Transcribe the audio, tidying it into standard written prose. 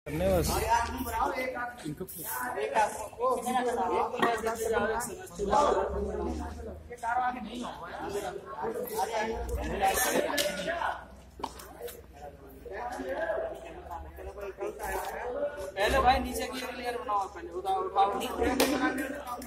करने बस इनको पहले भाई नीचे की क्लियर बनाओ, पहले उठाओ